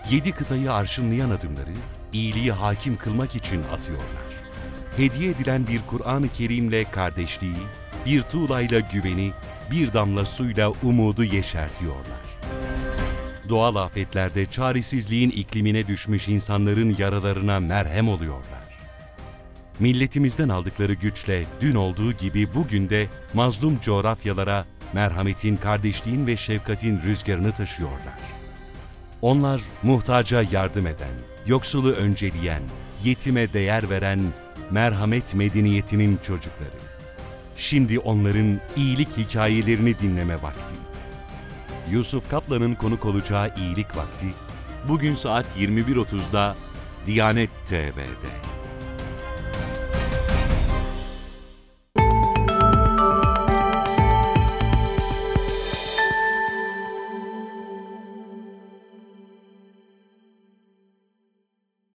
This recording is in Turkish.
7 kıtayı arşınlayan adımları iyiliği hakim kılmak için atıyorlar. Hediye edilen bir Kur'an-ı Kerim'le kardeşliği, bir tuğlayla güveni, bir damla suyla umudu yeşertiyorlar. Doğal afetlerde çaresizliğin iklimine düşmüş insanların yaralarına merhem oluyorlar. Milletimizden aldıkları güçle dün olduğu gibi bugün de mazlum coğrafyalara merhametin, kardeşliğin ve şefkatin rüzgarını taşıyorlar. Onlar muhtaca yardım eden, yoksulu önceleyen, yetime değer veren merhamet medeniyetinin çocukları. Şimdi onların iyilik hikayelerini dinleme vakti. Yusuf Kaplan'ın konuk olacağı İyilik Vakti, bugün saat 21.30'da Diyanet TV'de.